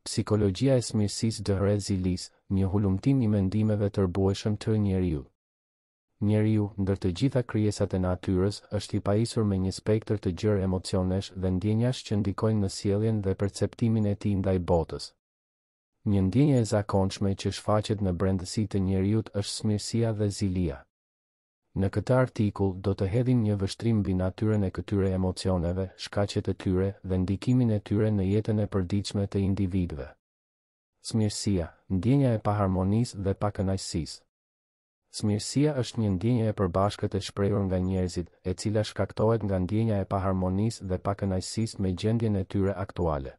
Psikologjia e smirësisë dë Zilisë, një hulumtim i mendimeve tërbueshëm të njeriut. Njeriu, ndër të gjitha krijesat e natyrës, është i pajisur me një spektër të gjerë emocionesh dhe ndjenjash që ndikojnë në sjelljen dhe perceptimin e tij ndaj botës. Një ndjenjë e zakonshme që shfaqet në brendësi të njeriut është smirësia dhe zilia. Në këtë artikull do të hedhim një vështrim mbi natyrën e këtyre emocioneve, shkaqet e tyre dhe ndikimin e tyre në jetën e përditshme të individëve. Smirësia, ndjenja e paharmonisë dhe pakënaqësisë. Smirësia është një ndjenjë e përbashkët e shprehur nga njerëzit, e cila shkaktohet nga ndjenja e paharmonisë dhe pakënaqësisë me gjendjen e tyre aktuale.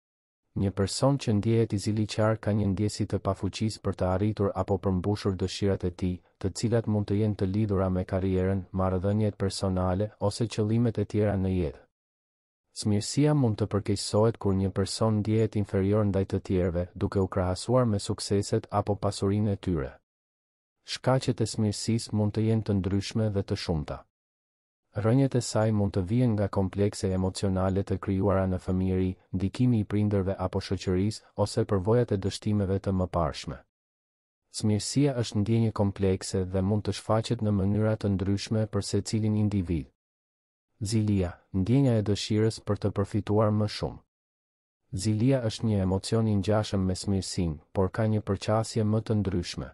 Një person që ndjehet i ziliqar ka një ndjesi të pafuqisë për të arritur apo përmbushur dëshirat e tij, të cilat mund të jenë të lidhura me karrierën, marrëdhëniet personale ose qëllimet e tjera në jetë. Smirësia mund të përkeqësohet kur një person ndjehet inferior ndaj të tjerëve, duke u krahasuar me sukseset apo pasurinë e tyre. Shkaqet e smirësisë mund të jenë të ndryshme dhe të shumta. Rrënjët e saj mund të vijnë nga komplekse emocionale të krijuara në fëmijëri, ndikimi i prindërve apo shoqërisë, ose përvojat e dështimeve të mëparshme. Smirësia është ndjenjë komplekse dhe mund të shfaqet në mënyra të ndryshme për secilin individ. Zilia, ndjenja e dëshirës për të përfituar më shumë. Zilia është një emocion i ngjashëm me smirësinë, por ka një përqasje më të ndryshme.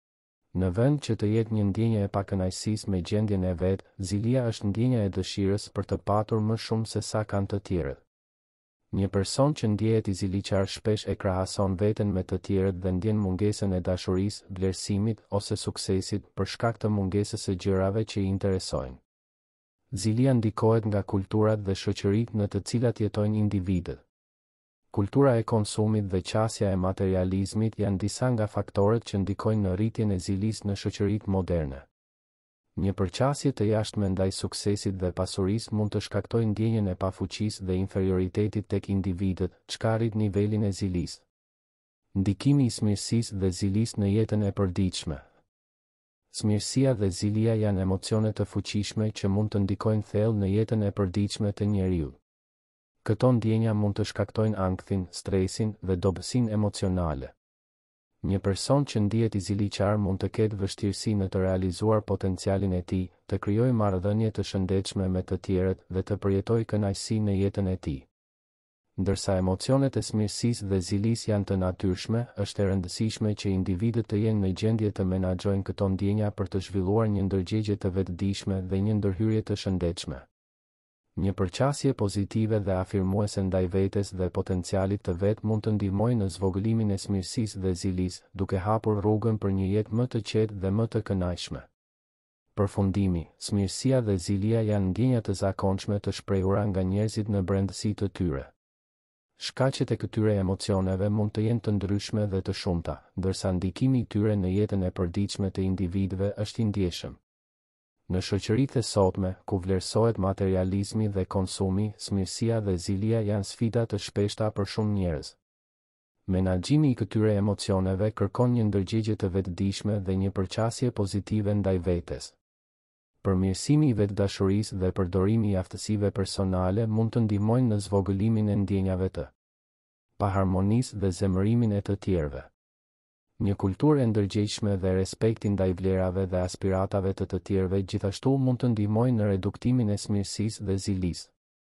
Në vend që të jetë një ndjenjë e pakënaqësisë me gjendjen e vet, zilia është ndjenja e dëshirës për të patur më shumë se sa kanë të tjerët. Një person që ndjehet i ziliqar shpesh e krahason veten me të tjerët dhe ndjen mungesën e dashurisë, vlerësimit ose suksesit për shkak të mungesës së gjërave që i interesojnë. Zilia ndikohet nga kulturat dhe shoqëritë në të cilat jetojnë individët. Kultura e konsumit dhe qasja e materializmit janë disa nga faktorët që ndikojnë në rritjen e zilisë në shoqëritë moderne. Një përqasje të jashtme ndaj suksesit dhe pasurisë mund të shkaktojë ndjenjën e pafuqisë dhe inferioritetit tek individët, çka rrit nivelin e zilisë. Ndikimi i smirësisë dhe zilisë në jetën e përditshme. Smirësia dhe zilia janë emocione të fuqishme që mund të ndikojnë thellë në jetën e përditshme të njeriut. Këto ndjenja mund të shkaktojnë ankthin, stresin dhe dobësinë emocionale. Një person që ndihet i ziliqar mund të ketë vështirësi në të realizuar potencialin e tij, të krijojë marrëdhënie të shëndetshme me të tjerët dhe të përjetojë kënaqësi në jetën e tij. Ndërsa emocionet e smirësisë dhe zilisë janë të natyrshme, është e rëndësishme që individët të jenë në gjendje të menaxhojnë këto ndjenja për të zhvilluar një ndërgjegje të vetëdijshme dhe një ndërhyrje të shëndetshme. Një përqasje pozitive dhe afirmuese ndaj vetes dhe potencialit të vet mund të ndihmojë në zvogëlimin e smirësisë dhe zilisë, duke hapur rrugën për një jetë më të qetë dhe më të kënaqshme. Përfundimi, smirësia dhe zilia janë ndjenja të zakonshme të shprehura nga njerëzit në brendësi të tyre. Shkaqet e këtyre emocioneve mund të jenë të ndryshme dhe të shumta, ndërsa ndikimi i tyre në jetën e përditshme të individëve është i ndjeshëm. Në shoqëritë e sotme, ku vlerësohet materializmi dhe konsumi, smirësia dhe zilia janë sfida të shpeshta për shumë njerëz. Menaxhimi i këtyre emocioneve kërkon një ndërgjegje të vetëdijshme dhe një përqasje pozitive ndaj vetes. Përmirësimi i vetëdashurisë dhe përdorimi i aftësive personale mund të ndihmojnë në zvogëlimin e ndjenjave të paharmonisë dhe zemërimin e të tjerëve. Një kulturë e ndërgjegjshme dhe respekti ndaj vlerave dhe aspiratave të tjerëve gjithashtu mund të ndihmojnë në reduktimin e smirësisë dhe zilisë.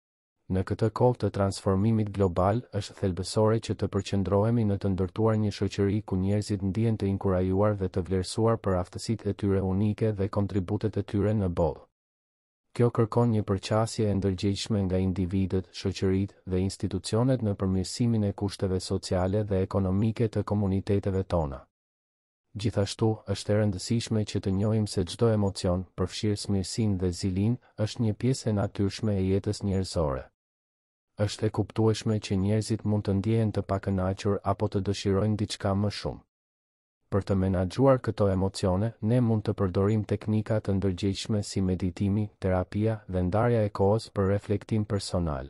Në këtë kohë të transformimit global, është thelbësore që të përqendrohemi në të ndërtuar një shoqëri ku njerëzit ndihen të inkurajuar dhe të vlerësuar për aftësitë e tyre unike dhe kontributet e tyre në botë. Kjo kërkon një përqasje e ndërgjegjshme nga individët, shoqëritë dhe institucionet në përmirësimin e kushteve sociale dhe ekonomike të komuniteteve tona. Gjithashtu, është e rëndësishme që të njohim se çdo emocion, përfshirë smirësinë dhe zilinë, është një pjesë e natyrshme e jetës njerëzore. Është e kuptueshme që njerëzit mund të ndjehen të pakënaqur apo të dëshirojnë diçka më shumë. Për të menaxhuar këto emocione, ne mund të përdorim teknika të ndërgjegjshme si meditimi, terapia dhe ndarja e kohës për reflektim personal.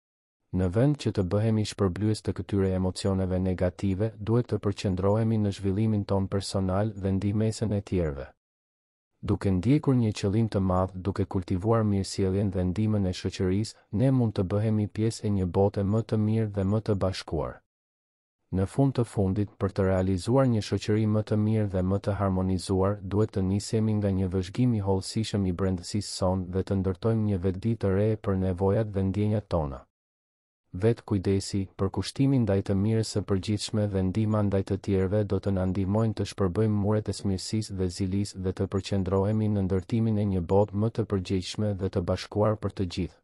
Në vend që të bëhemi shpërblyes të këtyre emocioneve negative, duhet të përqendrohemi në zhvillimin ton personal dhe ndihmesën e tjerëve. Duke ndjekur një qëllim të madh, duke kultivuar mirësjelljen dhe ndihmën e shoqërisë, ne mund të bëhemi pjesë e një bote më të mirë dhe më të bashkuar. Në fund të fundit, për të realizuar një shoqëri më të mirë dhe më të harmonizuar, duhet të nisemi nga një vëzhgim i hollësishëm i brendësisë sonë dhe të ndërtojmë një vetëdi të re për nevojat dhe ndjenjat tona. Vetë kujdesi, përkushtimi ndaj të mirës së përgjithshme dhe ndihma ndaj të tjerëve do të na ndihmojnë të shpërbëjmë muret e smirësisë dhe zilisë dhe të përqendrohemi në ndërtimin e një botë më të përgjegjshme dhe të bashkuar për të gjithë.